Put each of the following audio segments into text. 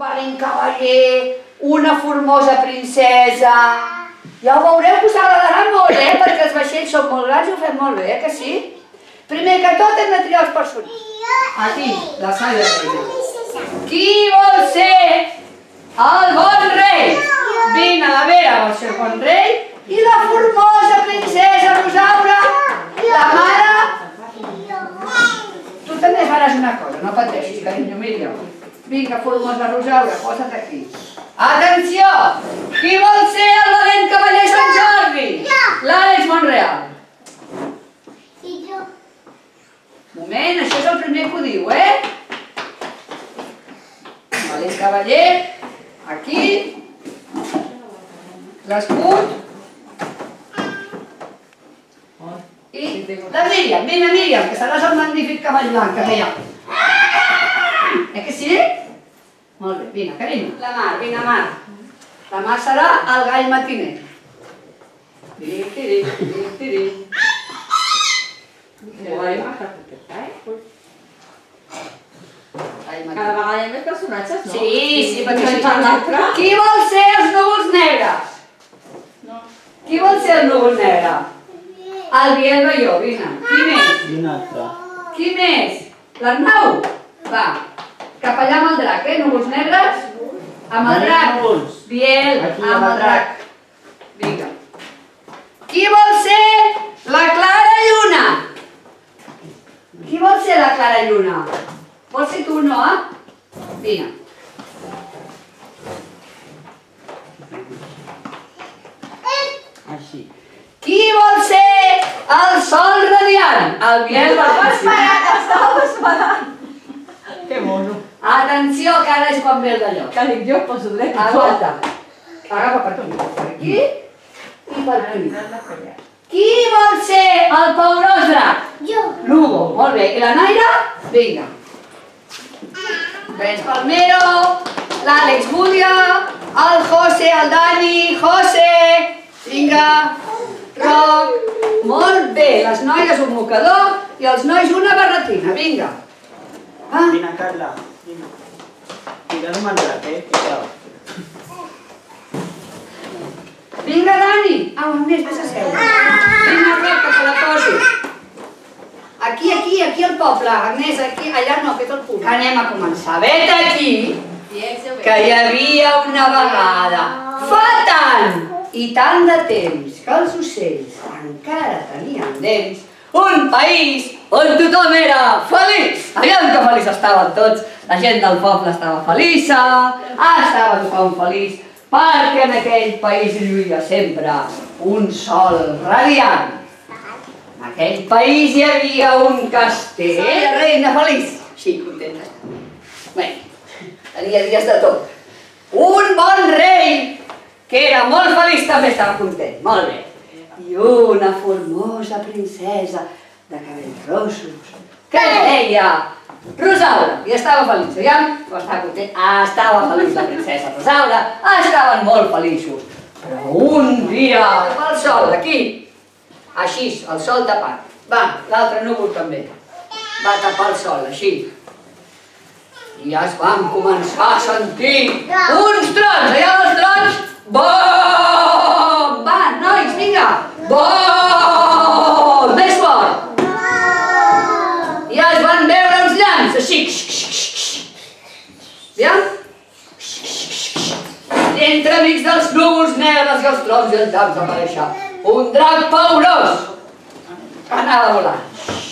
valent cavaller, una formosa princesa... Ja ho veureu que us agradarà molt, perquè els vaixells són molt grans i ho fem molt bé, que sí? Primer que tot hem de triar els personatges. Aquí, la sal de reina. Qui vol ser el bon rei? Vine a la Vera vol ser el bon rei i la formosa princesa Rosaura, la mare... Tu també faràs una cosa, no pateixis, carinyo, mira. Vinga, formosa Rosaura, posa't aquí. Atenció! Qui vol ser el valent cavaller Sant Jordi? L'Àlex Monreal. I jo. Moment, això és el primer que ho diu, Valent cavaller, aquí, l'escut, i la Míriam, vine Míriam, que seràs el magnífic cavall blanc que deia. Que sí? Molt bé, vine, carinyo. La Mar, vine Mar. La Mar serà el gall matiner. Cada vegada hi ha més personatges, no? Sí, perquè això és l'altre. Qui vol ser els núvols negres? Qui vol ser el núvol negre? El Biel Baió, vine. Qui més? Un altre. Qui més? L'Arnau? Va, cap allà amb el drac, núvols negres? Amb el drac. Biel, amb el drac. Vinga. Qui vol ser la Clara Lluna? Qui vol ser la Clara Lluna? Vols ser tu, no? Vine. Així. Qui vol ser el sol radiant? El Biel Baió. Estava esperant. Que mono. Atenció, que ara és quan ve el d'allò. Que dic jo, poso dret. Aguanta. Agafa per tu. Per aquí i per aquí. Qui vol ser el Paurós Drac? Jo. Lugo. Molt bé. I la Naira? Vinga. Vens Palmero, l'Àlex Búdia, el José, el Dani, José. Vinga. Roc. Molt bé. Les noies un mocador i els nois una barretina. Vinga. Va. Vine, Carla. Vine. Cuidado amb el drac, Cuidado. Vinga, Dani. Au, Agnès, vés a seure. Vinga, Roc, que te la poso. Aquí al poble. Agnès, aquí, allà no, que és el punt. Anem a començar. Vet aquí, que hi havia una vegada, fa tant i tant de temps, que els ocells encara tenien dents, un país on tothom era feliç. Aviam que feliç estaven tots. La gent del poble estava feliça, estava tothom feliç, perquè en aquell país lluïa sempre un sol radiant. En aquell país hi havia un castell. La reina feliç. Sí, contenta. Bé, tenia dies de tot. Un bon rei, que era molt feliç, també estava content. Molt bé. I una formosa princesa de cabells rossos, que es deia Rosaura, i estava feliç, aviam? No estava content? Estava feliç la princesa Rosaura, estaven molt feliços. Però un dia, el sol, aquí, així, el sol tapat. Va, l'altre núvol també. Va tapar el sol, així. I ja es van començar a sentir uns trons, allà els trons, bom! Va, nois, vinga! Bom! Més fort! Ja es van veure uns llamps, així. Aviam? Entremig dels núvols negres i els trons i els llamps va aparèixer un drac paurós que anava volant.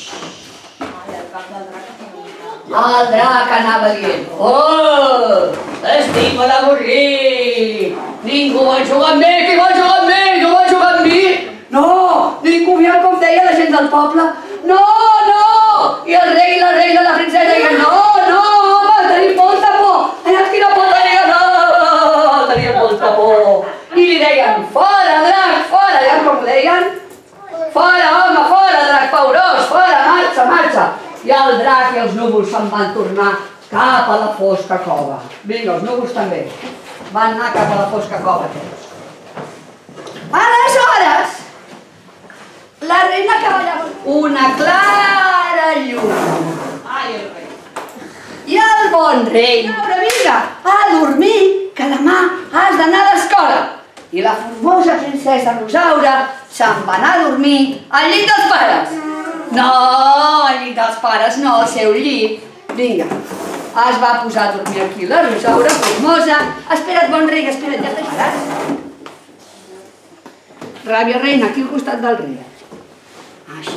El drac anava dient: oh, estic molt avorrit, ningú vol jugar amb mi, qui vol jugar amb mi, qui vol jugar amb mi? No, ningú veieu com deia la gent del poble? No, no! I el rei i la reina, la princesa deien: no, no, home, tenim molta por. Quina por tenia? No, tenia molta por. I li deien: fora, drac, fora. Ja com ho deien? Fora, home, fora, drac paurós, fora, marxa, marxa. I el drac i els núvols se'n van tornar cap a la fosca cova. Vinga, els núvols també. Van anar cap a la fosca cova tots. Aleshores, la reina que ballava una clara lluna. Ai, el rei. I el bon rei, vinga, a formosa princesa Rosaura se'n va anar a dormir al llit dels pares. No, al llit dels pares no, al seu llit. Vinga, es va posar a dormir aquí la Rosaura formosa. Espera't, bon rei, espera't, ja t'he parat. Ràbia reina, aquí al costat del rei. Així.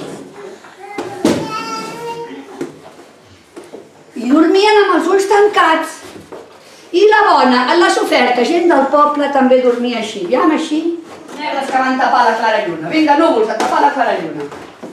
I dormien amb els ulls tancats. I la bona, la soferta, gent del poble també dormia així. Aviam així. Negres que van tapar la clara lluna. Vinga, núvols, a tapar la clara lluna.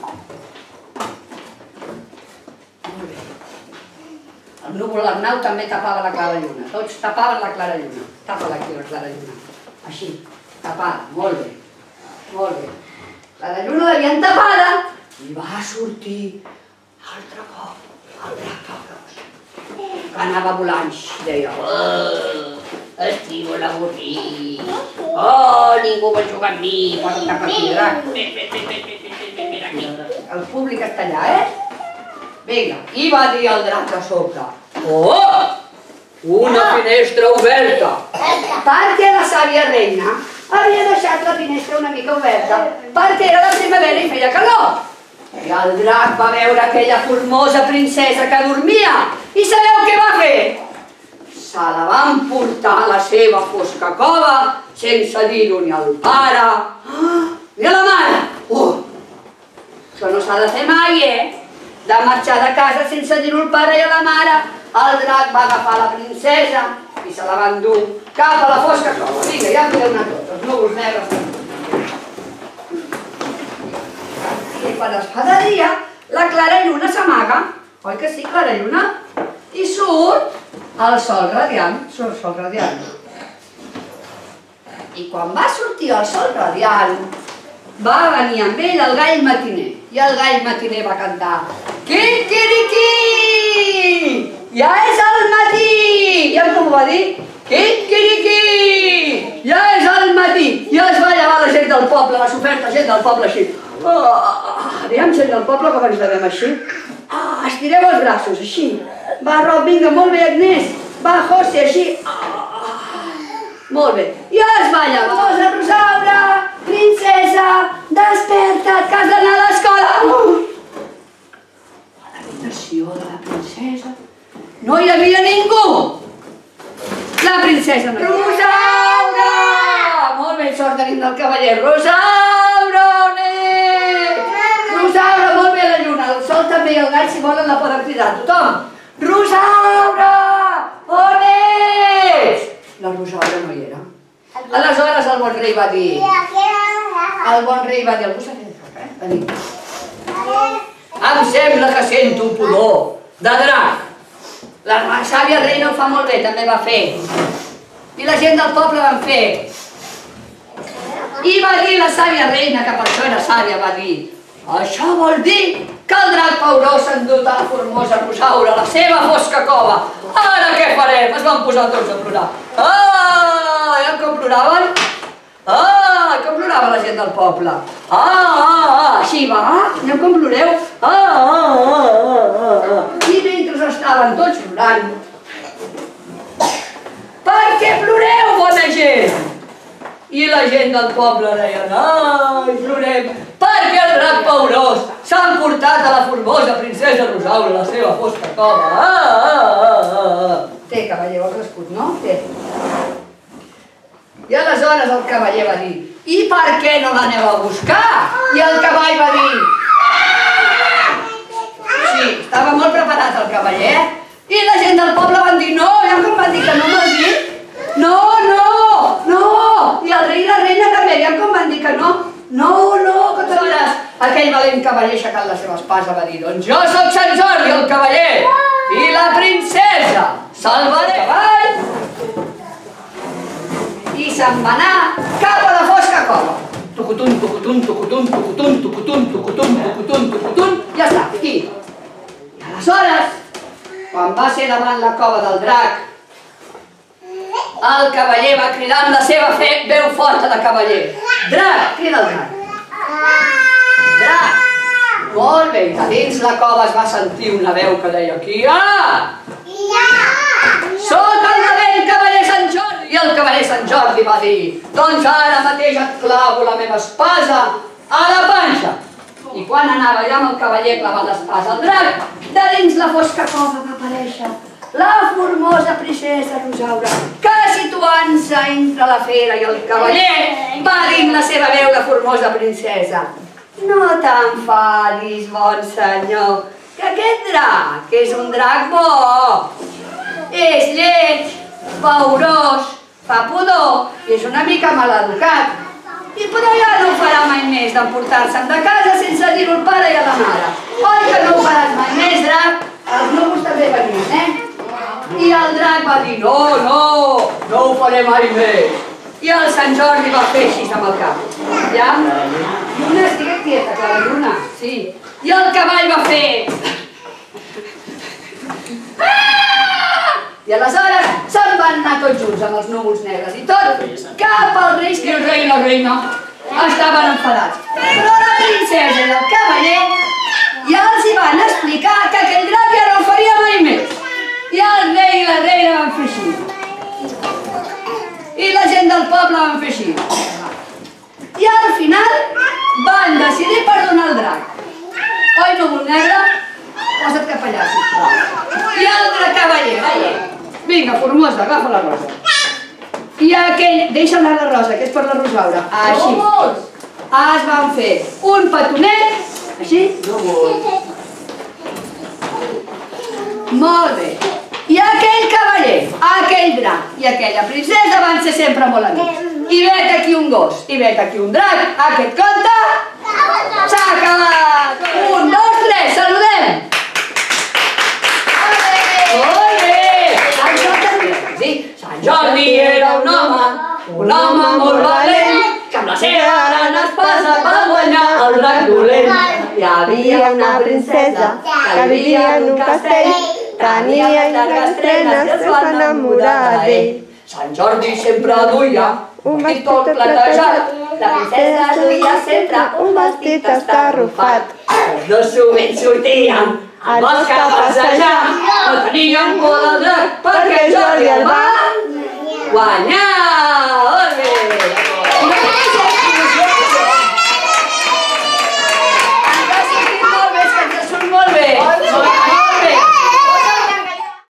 Molt bé. El núvol Arnau també tapava la clara lluna. Tots tapaven la clara lluna. Tapa-la aquí, la clara lluna. Així, tapada, molt bé. Molt bé. La lluna l'havien tapada i va sortir altre cop el drac Paurós. Que anava volant, deia: estic molt avorrit. Oh, ningú vol jugar amb mi. Posa cap aquí, drac. Ven aquí. El públic està allà, Vinga, i va dir el drac de sobte: oh, una finestra oberta. Perquè la sàvia reina havia deixat la finestra una mica oberta perquè era la primavera i feia calor. I el drac va veure aquella formosa princesa que dormia i sabeu què va fer? Se la van portar a la seva fosca cova sense dir-ho ni al pare ni a la mare. Això no s'ha de fer mai, de marxar de casa sense dir-ho al pare i a la mare. El drac va agafar la princesa i se la van dur cap a la fosca cova. Vinga, ja podeu anar tots, els núvols negres. I quan es fa de dia, la clara lluna s'amaga, oi que sí, clara lluna? I surt el sol radiant, surt el sol radiant. I quan va sortir el sol radiant, va venir amb ell el gall matiner. I el gall matiner va cantar: Quiquiriquí! Ja és el matí! Ja com ho va dir? Quiquiriquí! Ja és el matí! Ja es va llevar la gent del poble, la soferta gent del poble així. Aviam, gent del poble, com ens devem així. Estireu els braços, així. Va, Rob, vinga, molt bé, Agnès. Va, José, així. Molt bé. Ja es va llevar. Rosa, Rosaura, princesa, desperta't, que has d'anar a l'escola. A l'habitació de la princesa no hi havia ningú. La princesa no hi havia. Rosaura! Molt bé, sort tenim del cavaller. Rosaura, on ets? Rosaura, molt bé la lluna. El sol també i el gall, si volen, la poden cridar. Tothom. Rosaura, on ets? La Rosaura no hi era. Aleshores el bon rei va dir... El bon rei va dir... Algú s'ha fet foc, Va dir... Em sembla que sento un pudor de drac. La sàvia reina ho fa molt bé, també va fer. I la gent del poble van fer. I va dir la sàvia reina, que per això era sàvia, va dir: això vol dir que el drac Pauró s'ha endut a la formosa Rosaura a la seva fosca cova. Ara què farem? Es van posar tots a plorar. Ja com ploraven? Com plorava la gent del poble? Així va? Ja com ploreu? I mentre estaven tots plorant: per què ploreu, bona gent? I la gent del poble deien: ai, plorem, perquè el drac Paurós s'ha emportat a la formosa princesa Rosaura a la seva fosca cova. Té, cavaller, ho ha crescut, no? Té. I aleshores el cavaller va dir: i per què no l'aneu a buscar? I el cavall va dir... Sí, estava molt preparat el cavaller. I la gent del poble van dir: no, ja com van dir que no m'has dit? No, no, no! I el rei i la reina també, ja com van dir que no? No, que aleshores aquell valent cavaller aixecant la seva espasa va dir: doncs jo sóc Sant Jordi, el cavaller, i la princesa salvaré el cavall. I se'n va anar cap a la fosca cova. Tucutun, tucutun, tucutun, tucutun, tucutun, tucutun, tucutun, tucutun, ja està, aquí. I aleshores, quan va ser davant la cova del drac, el cavaller va cridar amb la seva veu forta de cavaller: drac, crida el drac. Drac! Molt bé, a dins la cova es va sentir una veu que deia: qui hi ha? Soc el valent cavaller Sant Jordi! I el cavaller Sant Jordi va dir: doncs ara mateix et clavo la meva espasa a la panxa. I quan anava allà amb el cavaller clavant l'espasa al drac, de dins la fosca cova va aparèixer la formosa princesa Rosaura, que situant-se entre la fera i el cavaller va dir amb la seva veu de formosa princesa: no t'enfadis, bon senyor, que aquest drac és un drac bo. És lleig, paurós, fa pudor i és una mica maleducat. I però ja no ho farà mai més d'emportar-se'n de casa sense dir-ho al pare i a la mare. Oi que no ho faràs mai més, drac? Els núvols també venien, eh? I el drac va dir: no ho faré mai més. I el Sant Jordi va fer així amb el cap. Ja? Lluna, estigues quieta, Clara Lluna. Sí. I el cavall va fer... I aleshores se'n van anar tots junts amb els núvols negres i tot cap als reis, que el rei i la reina estaven enfadats. Però la princesa i el cavaller ja els hi van explicar que aquell drac ja no ho faria mai més. I el rei i la reina van fer així. I la gent del poble van fer així. I al final van decidir perdonar el drac. Oi, núvol negre? Posa't cap allà, sisplau. I el cavaller, vinga, formosa, agafa la rosa. I aquell, deixa anar la rosa, que és per la Rosaura. Així. Es van fer un petonet, així. Molt bé. I aquell cavaller, aquell drac i aquella princesa van ser sempre molt amics. I vet aquí un gos, i vet aquí un drac. Aquest conte s'ha acabat. 1, 2, 3, saludem. Sant Jordi era un home molt valent, que amb la seva gran espasa va guanyar el drac dolent. Hi havia una princesa que vivia en un castell, tenia llargues trenes i es va enamorar d'ell. Sant Jordi sempre duia un vestit tot platejat, la princesa duia sempre un vestit estarrufat. Els dos sovint sortien al bosc a passejar, no tenien por del drac perquè Jordi el va guanyar! Molt bé!